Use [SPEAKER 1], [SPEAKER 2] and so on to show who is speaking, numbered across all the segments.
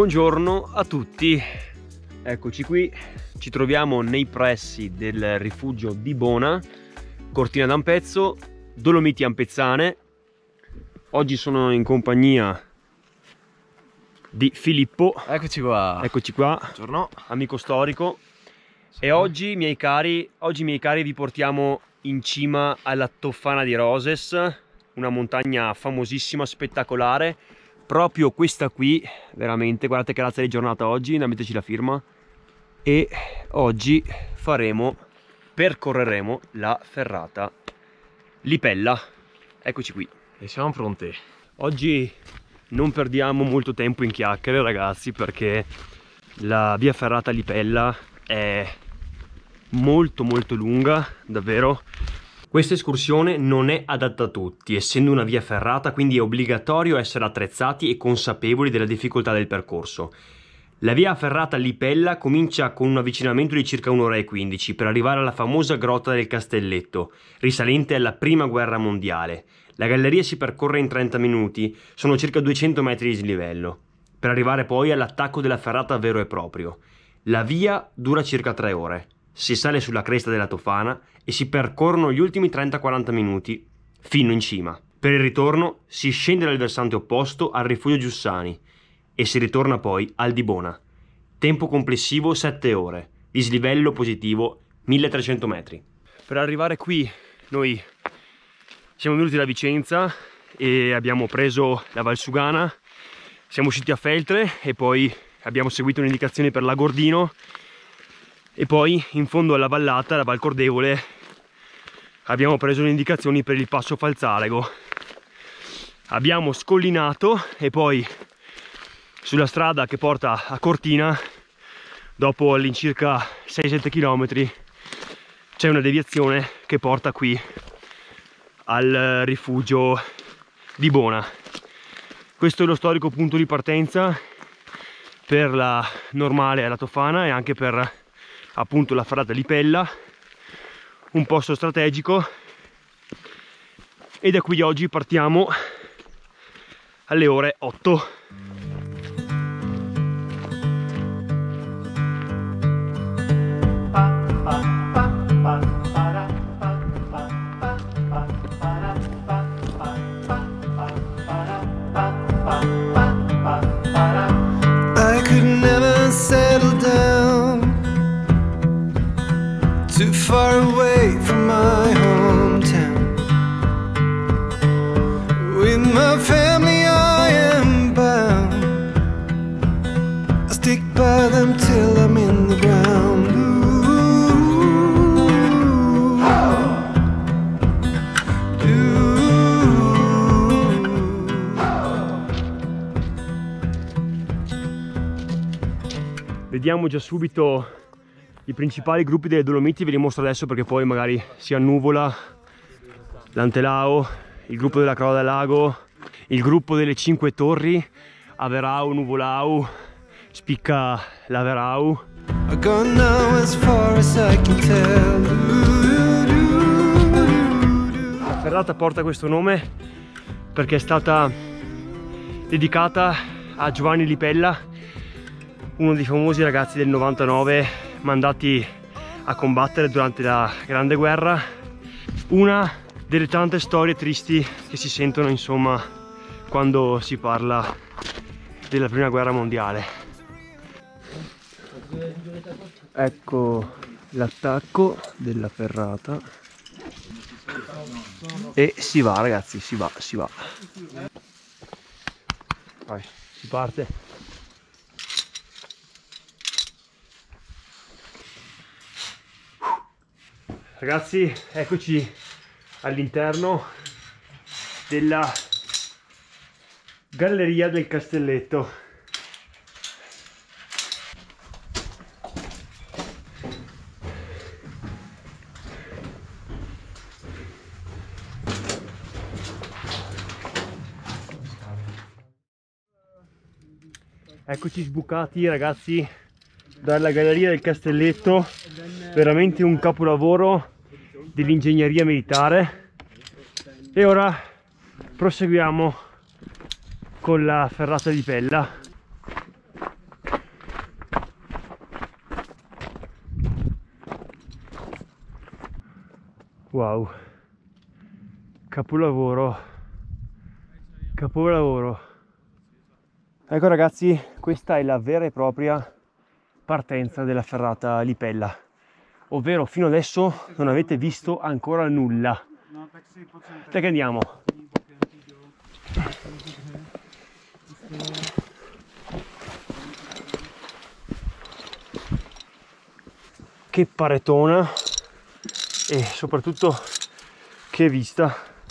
[SPEAKER 1] Buongiorno a tutti, eccoci qui, ci troviamo nei pressi del rifugio di Bona, Cortina d'Ampezzo, Dolomiti Ampezzane. Oggi sono in compagnia di Filippo.
[SPEAKER 2] Eccoci qua.
[SPEAKER 1] Eccoci qua.
[SPEAKER 2] Buongiorno.
[SPEAKER 1] Amico storico. E oggi, miei cari, vi portiamo in cima alla Tofana di Roses, una montagna famosissima, spettacolare. Proprio questa qui, veramente, guardate che razza di giornata oggi, metteteci la firma. E oggi percorreremo la ferrata Lipella. Eccoci qui.
[SPEAKER 2] E siamo pronti.
[SPEAKER 1] Oggi non perdiamo molto tempo in chiacchiere, ragazzi, perché la via ferrata Lipella è molto lunga, davvero. Questa escursione non è adatta a tutti, essendo una via ferrata, quindi è obbligatorio essere attrezzati e consapevoli della difficoltà del percorso. La via ferrata Lipella comincia con un avvicinamento di circa 1 ora e 15 per arrivare alla famosa grotta del Castelletto, risalente alla Prima Guerra Mondiale. La galleria si percorre in 30 minuti, sono circa 200 metri di dislivello, per arrivare poi all'attacco della ferrata vero e proprio. La via dura circa 3 ore. Si sale sulla cresta della Tofana e si percorrono gli ultimi 30-40 minuti fino in cima. Per il ritorno si scende dal versante opposto al rifugio Giussani e si ritorna poi al di Bona. Tempo complessivo 7 ore, dislivello positivo 1300 metri. Per arrivare qui noi siamo venuti da Vicenza e abbiamo preso la Valsugana, siamo usciti a Feltre e poi abbiamo seguito le indicazioni per Lagordino. E poi in fondo alla vallata, la Val Cordevole, abbiamo preso le indicazioni per il passo Falzarego. Abbiamo scollinato e poi sulla strada che porta a Cortina, dopo all'incirca 6-7 km, c'è una deviazione che porta qui al rifugio di Bona. Questo è lo storico punto di partenza per la normale alla Tofana e anche per appunto la ferrata Lipella, un posto strategico, e da qui oggi partiamo alle ore 8.
[SPEAKER 3] I could never settle down too far away from my hometown. With my family I am bound. I stick by them till I'm in the ground.
[SPEAKER 1] Vediamo già subito i principali gruppi delle Dolomiti, ve li mostro adesso perché poi magari si annuvola. L'Antelao, il gruppo della Croda del Lago, il gruppo delle Cinque Torri, Averau, Nuvolau, Spicca Laverau. La ferrata porta questo nome perché è stata dedicata a Giovanni Lipella, uno dei famosi ragazzi del 99 mandati a combattere durante la Grande Guerra. Una delle tante storie tristi che si sentono, insomma, quando si parla della Prima Guerra Mondiale. Ecco l'attacco della ferrata e si va, ragazzi, si va. Vai, si parte. Ragazzi, eccoci all'interno della galleria del Castelletto. Eccoci sbucati, ragazzi, dalla galleria del Castelletto, veramente un capolavoro dell'ingegneria militare. E ora proseguiamo con la ferrata Lipella. Wow, capolavoro, capolavoro. Ecco ragazzi, questa è la vera e propria partenza della ferrata Lipella, ovvero fino adesso non avete visto ancora nulla. Dai che andiamo. Che paretona e soprattutto che vista.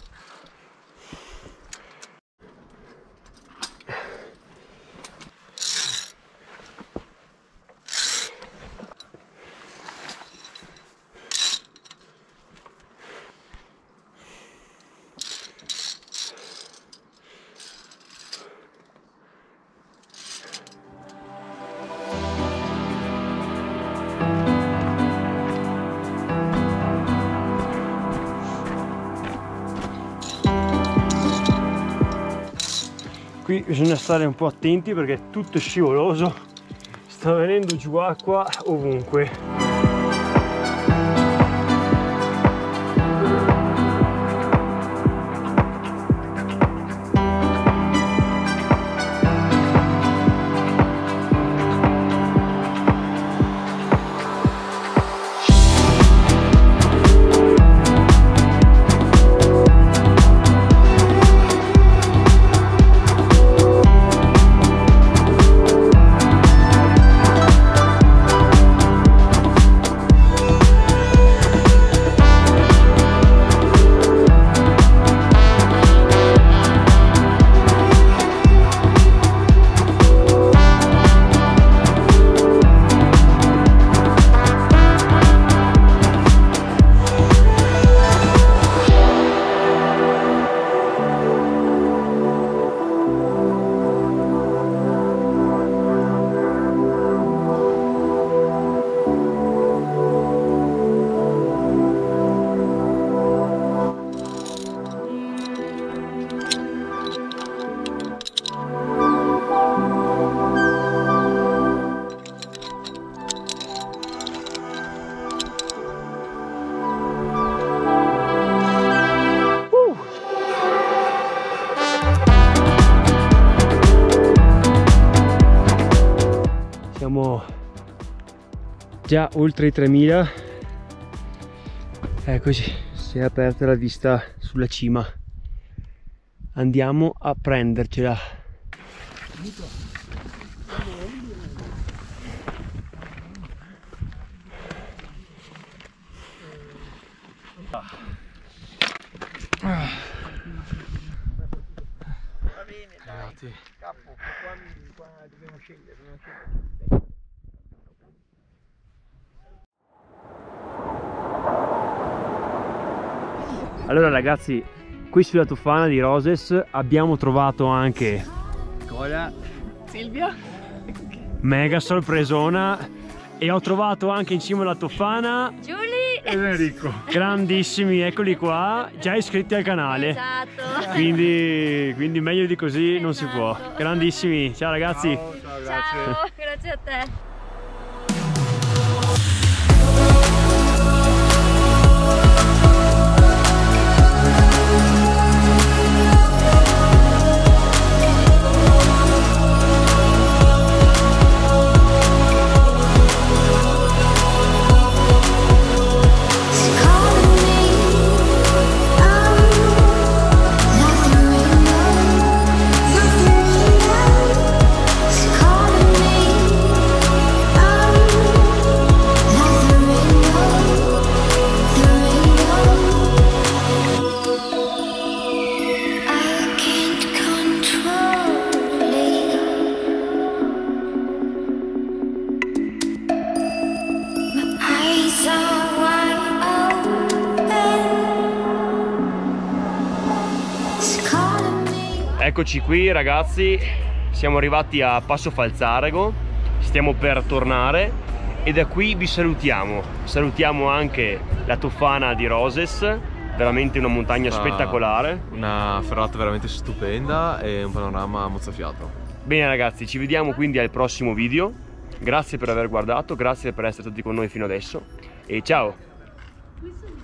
[SPEAKER 1] Qui bisogna stare un po' attenti perché è tutto scivoloso, sta venendo giù acqua ovunque. Siamo già oltre i 3000. Eccoci, si è aperta la vista sulla cima. Andiamo a prendercela.
[SPEAKER 2] Va bene, dai, capo, qua dobbiamo scendere.
[SPEAKER 1] Allora ragazzi, qui sulla Tofana di Roses abbiamo trovato anche
[SPEAKER 2] Cola, Silvia,
[SPEAKER 1] mega sorpresona, e ho trovato anche in cima alla Tofana
[SPEAKER 4] Giulia
[SPEAKER 1] ed Enrico, grandissimi, eccoli qua, già iscritti al canale.
[SPEAKER 4] Esatto.
[SPEAKER 1] Quindi meglio di così non si può. Grandissimi, ciao ragazzi.
[SPEAKER 2] ciao,
[SPEAKER 4] Ciao, grazie a te.
[SPEAKER 1] Eccoci qui ragazzi, siamo arrivati a Passo Falzarego, stiamo per tornare e da qui vi salutiamo. Salutiamo anche la Tofana di Roses, veramente una montagna spettacolare.
[SPEAKER 5] Una ferrata veramente stupenda e un panorama mozzafiato.
[SPEAKER 1] Bene ragazzi, ci vediamo quindi al prossimo video. Grazie per aver guardato, grazie per essere stati con noi fino adesso e ciao!